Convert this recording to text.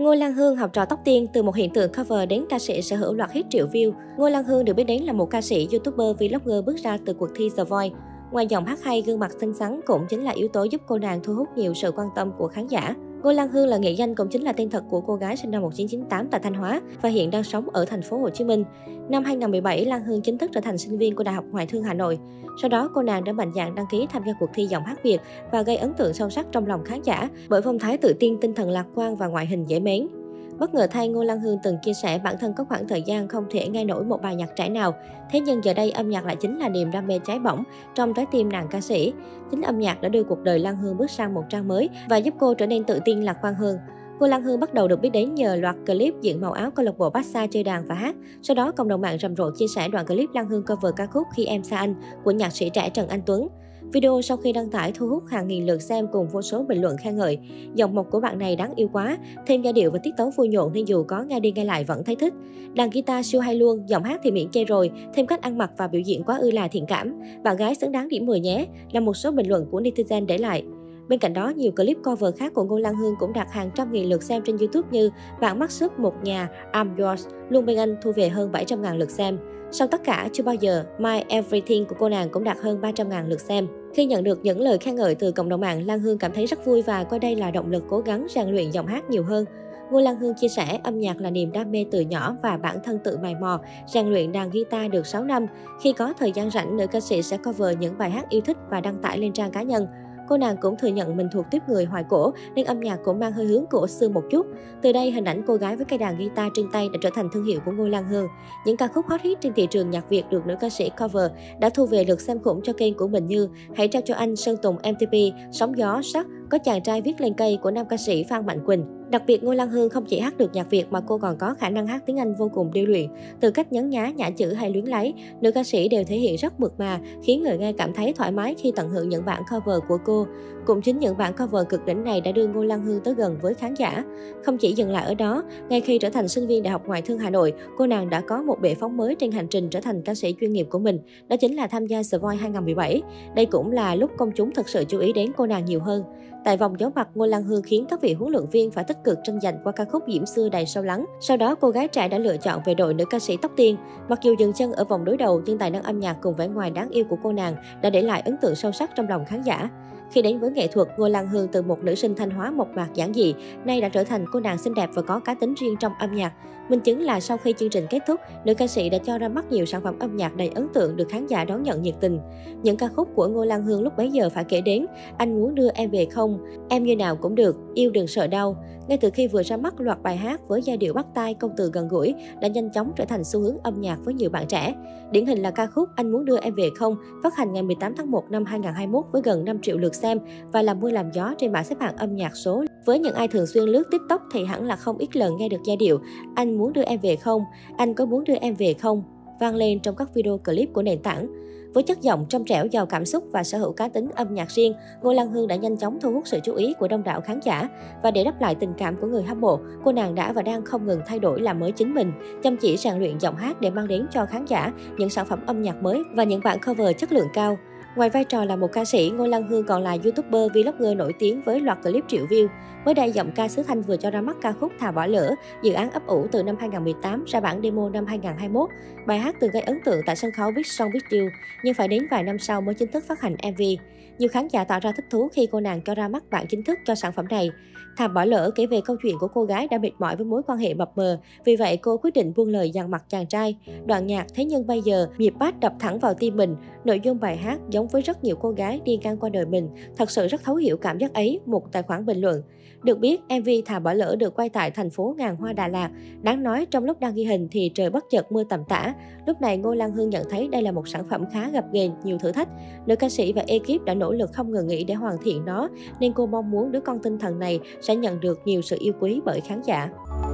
Ngô Lan Hương học trò tóc tiên, từ một hiện tượng cover đến ca sĩ sở hữu loạt hit triệu view. Ngô Lan Hương được biết đến là một ca sĩ, youtuber, vlogger bước ra từ cuộc thi The Voice. Ngoài giọng hát hay, gương mặt xinh xắn cũng chính là yếu tố giúp cô nàng thu hút nhiều sự quan tâm của khán giả. Ngô Lan Hương là nghệ danh cũng chính là tên thật của cô gái sinh năm 1998 tại Thanh Hóa và hiện đang sống ở thành phố Hồ Chí Minh. Năm 2017, Lan Hương chính thức trở thành sinh viên của Đại học Ngoại thương Hà Nội. Sau đó, cô nàng đã mạnh dạn đăng ký tham gia cuộc thi giọng hát Việt và gây ấn tượng sâu sắc trong lòng khán giả bởi phong thái tự tin, tinh thần lạc quan và ngoại hình dễ mến. Bất ngờ thay, Ngô Lan Hương từng chia sẻ bản thân có khoảng thời gian không thể nghe nổi một bài nhạc trẻ nào. Thế nhưng giờ đây âm nhạc lại chính là niềm đam mê cháy bỏng trong trái tim nàng ca sĩ. Chính âm nhạc đã đưa cuộc đời Lan Hương bước sang một trang mới và giúp cô trở nên tự tin lạc quan hơn. Ngô Lan Hương bắt đầu được biết đến nhờ loạt clip diện màu áo câu lạc bộ Barca chơi đàn và hát. Sau đó, cộng đồng mạng rầm rộ chia sẻ đoạn clip Lan Hương cover ca khúc Khi Em Xa Anh của nhạc sĩ trẻ Trần Anh Tuấn. Video sau khi đăng tải thu hút hàng nghìn lượt xem cùng vô số bình luận khen ngợi. Giọng mộc của bạn này đáng yêu quá, thêm giai điệu và tiết tấu vui nhộn nên dù có nghe đi nghe lại vẫn thấy thích. Đàn guitar siêu hay luôn, giọng hát thì miễn chê rồi, thêm cách ăn mặc và biểu diễn quá ư là thiện cảm. Bạn gái xứng đáng điểm 10 nhé, là một số bình luận của netizen để lại. Bên cạnh đó, nhiều clip cover khác của Ngô Lan Hương cũng đạt hàng trăm nghìn lượt xem trên YouTube như Bạn mắc sức một nhà, I'm Yours, Luôn bên anh thu về hơn 700.000 lượt xem. Sau tất cả, chưa bao giờ, My Everything của cô nàng cũng đạt hơn 300.000 lượt xem. Khi nhận được những lời khen ngợi từ cộng đồng mạng, Lan Hương cảm thấy rất vui và coi đây là động lực cố gắng rèn luyện giọng hát nhiều hơn. Ngô Lan Hương chia sẻ âm nhạc là niềm đam mê từ nhỏ và bản thân tự mày mò, rèn luyện đàn guitar được 6 năm. Khi có thời gian rảnh, nữ ca sĩ sẽ cover những bài hát yêu thích và đăng tải lên trang cá nhân. Cô nàng cũng thừa nhận mình thuộc tiếp người hoài cổ nên âm nhạc cũng mang hơi hướng cổ xưa một chút. Từ đây, hình ảnh cô gái với cây đàn guitar trên tay đã trở thành thương hiệu của Ngô Lan Hương. Những ca khúc hot hit trên thị trường nhạc Việt được nữ ca sĩ cover đã thu về lượt xem khủng cho kênh của mình như Hãy trao cho anh, Sơn Tùng MTP, Sóng gió, Sắc, Có chàng trai viết lên cây của nam ca sĩ Phan Mạnh Quỳnh. Đặc biệt, Ngô Lan Hương không chỉ hát được nhạc Việt mà cô còn có khả năng hát tiếng Anh vô cùng điêu luyện. Từ cách nhấn nhá, nhả chữ hay luyến láy, nữ ca sĩ đều thể hiện rất mượt mà, khiến người nghe cảm thấy thoải mái khi tận hưởng những bản cover của cô. Cũng chính những bản cover cực đỉnh này đã đưa Ngô Lan Hương tới gần với khán giả. Không chỉ dừng lại ở đó, ngay khi trở thành sinh viên Đại học Ngoại thương Hà Nội, cô nàng đã có một bệ phóng mới trên hành trình trở thành ca sĩ chuyên nghiệp của mình, đó chính là tham gia The Voice 2017. Đây cũng là lúc công chúng thực sự chú ý đến cô nàng nhiều hơn. Tại vòng giấu mặt, Ngô Lan Hương khiến các vị huấn luyện viên phải tích cực tranh giành qua ca khúc Diễm Xưa đầy sâu lắng. Sau đó, cô gái trẻ đã lựa chọn về đội nữ ca sĩ tóc tiên. Mặc dù dừng chân ở vòng đối đầu, nhưng tài năng âm nhạc cùng vẻ ngoài đáng yêu của cô nàng đã để lại ấn tượng sâu sắc trong lòng khán giả. Khi đến với nghệ thuật, Ngô Lan Hương từ một nữ sinh Thanh Hóa mộc mạc giản dị, nay đã trở thành cô nàng xinh đẹp và có cá tính riêng trong âm nhạc. Minh chứng là sau khi chương trình kết thúc, nữ ca sĩ đã cho ra mắt nhiều sản phẩm âm nhạc đầy ấn tượng được khán giả đón nhận nhiệt tình. Những ca khúc của Ngô Lan Hương lúc bấy giờ phải kể đến Anh muốn đưa em về không, Em như nào cũng được, Yêu đừng sợ đau. Ngay từ khi vừa ra mắt, loạt bài hát với giai điệu bắt tai, câu từ gần gũi đã nhanh chóng trở thành xu hướng âm nhạc với nhiều bạn trẻ. Điển hình là ca khúc Anh muốn đưa em về không, phát hành ngày 18 tháng 1 năm 2021 với gần 5 triệu lượt xem và làm mưa làm gió trên bảng xếp hạng âm nhạc số. Với những ai thường xuyên lướt TikTok thì hẳn là không ít lần nghe được giai điệu Anh muốn đưa em về không, Anh có muốn đưa em về không vang lên trong các video clip của nền tảng. Với chất giọng trong trẻo, giàu cảm xúc và sở hữu cá tính âm nhạc riêng, Ngô Lan Hương đã nhanh chóng thu hút sự chú ý của đông đảo khán giả. Và để đáp lại tình cảm của người hâm mộ, cô nàng đã và đang không ngừng thay đổi làm mới chính mình, chăm chỉ rèn luyện giọng hát để mang đến cho khán giả những sản phẩm âm nhạc mới và những bản cover chất lượng cao. Ngoài vai trò là một ca sĩ, Ngô Lan Hương còn là youtuber, vlogger nổi tiếng với loạt clip triệu view. Mới đây, giọng ca xứ Thanh vừa cho ra mắt ca khúc Thà bỏ lỡ, dự án ấp ủ từ năm 2018 ra bản demo năm 2021. Bài hát từng gây ấn tượng tại sân khấu Big Song Big Deal, nhưng phải đến vài năm sau mới chính thức phát hành MV. Nhiều khán giả tỏ ra thích thú khi cô nàng cho ra mắt bản chính thức cho sản phẩm này. Thà bỏ lỡ kể về câu chuyện của cô gái đã mệt mỏi với mối quan hệ mập mờ, vì vậy cô quyết định buông lời dằn mặt chàng trai. Đoạn nhạc Thế nhưng bây giờ, nhịp bass đập thẳng vào tim mình. Nội dung bài hát giống với rất nhiều cô gái đi ngang qua đời mình, thật sự rất thấu hiểu cảm giác ấy, một tài khoản bình luận. Được biết, MV Thà bỏ lỡ được quay tại thành phố ngàn hoa Đà Lạt. Đáng nói, trong lúc đang ghi hình thì trời bất chợt mưa tầm tã. Lúc này, Ngô Lan Hương nhận thấy đây là một sản phẩm khá gập ghềnh, nhiều thử thách. Nữ ca sĩ và ekip đã nỗ lực không ngừng nghỉ để hoàn thiện nó, nên cô mong muốn đứa con tinh thần này sẽ nhận được nhiều sự yêu quý bởi khán giả.